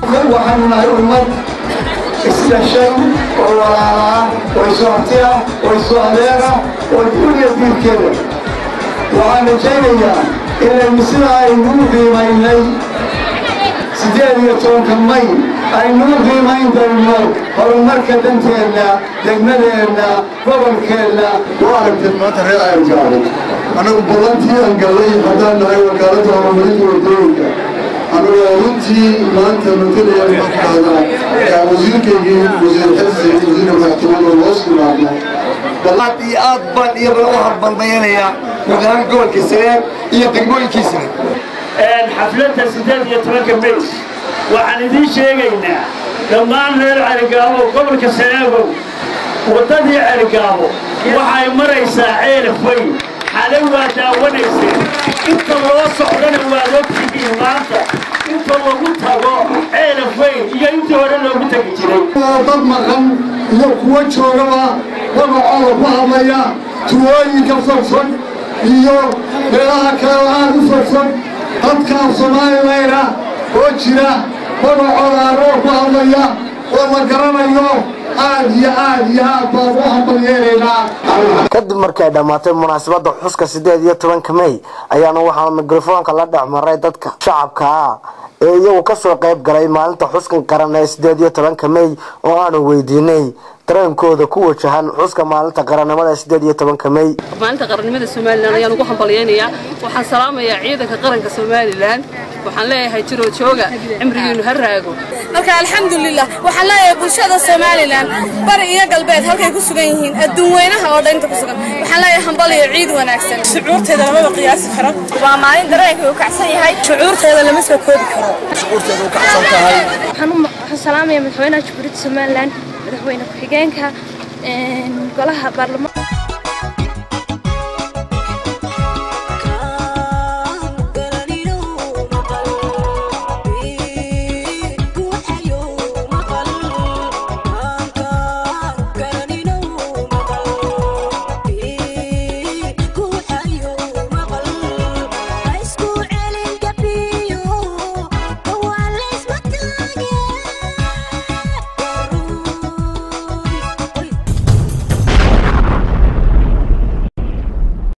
وحنا أمة استشهد ووراء ويسوعتها ويسوعلها وكل يدين كذا وعنا جاية إلى المسلمة ينوبي ما يلي سيدي يتون كمي ينوبي ما يندرنو هو المركز انتنا دقمنا بابا كيلنا وعرفت المطر يا رجال أنا بلانتي أنقلي حدانا هاي وكالتها ومريد ودوك أنا ولنتي ما أنت مثل يا المقدار يا وزير كيجي وزير حزي وزير الاحتمال والوصل معنا بلانتي أطبال يبلغوها بالبيانية وغان قول كسرين يتنقول كسرين حفلتها سداد يتركب بيس وعن ذي شيءنا لما نرى عرقابه قبل كسرابه وطدي عرقابه وحي مريسا عيل فين حلوة داونيسا انت الله صحرنا والوقت فيه مانتا انت الله متهبا عيل فين يا انت ولا لو متكتيري ضد مغم يقوى شوروا ومعارض بعضيا تواني كفرصن iyo meelaha kale aan u farsan dadka Soomaaliyeed oo jira magacooda ku hadlaya oo la garanayo aad baan u hambalyeeynaa kadib markay dhamaatay munaasabada xuska 18 May ayaana waxaa mikrofoonka la dhacmaray dadka shacabka ee iyagu ka soo qayb galay maalinta xuskan qaran ee 18 May oo aan weydiinay dareenkooda ku wajahan xuska maalinta qaranimada 18 May maalinta qaranimada Soomaaliland ayaan ugu hambalyeynaya waxaan salaamayaa ciidanka qaranka Soomaaliland waxaan leeyahay jiro jooga cimrigiinu haraago marka alxamdulillah waxaan leeyahay bulshada Soomaaliland bari iyo galbeed halkay ku sugan yihiin adduun weynaha oo dhan ku sugan waxaan leeyahay hambalyo ciid wanaagsan shucuurteeda lama qiyaasi karo waa maalin dareenka uu kacsan yahay shucuurteeda lama soo koobi karo shucuurteeda uu kacsan tahay waxaan salaamayaa madaxweynaha Jamhuuriyadda Soomaaliland madaxweyne ku-xigeenka golaha baarlamaanka